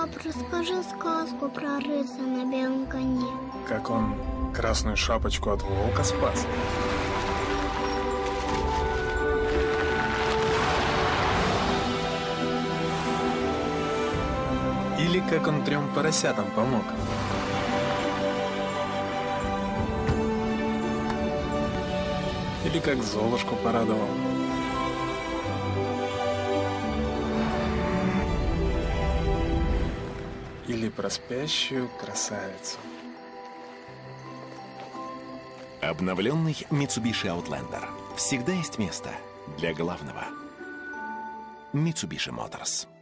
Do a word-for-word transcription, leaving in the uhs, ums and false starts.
Пап, расскажи сказку про рыцаря на белом коне. Как он красную шапочку от волка спас. Или как он трем поросятам помог. Или как Золушку порадовал. Или про спящую красавицу. Обновленный Mitsubishi Outlander. Всегда есть место для главного. Mitsubishi Motors.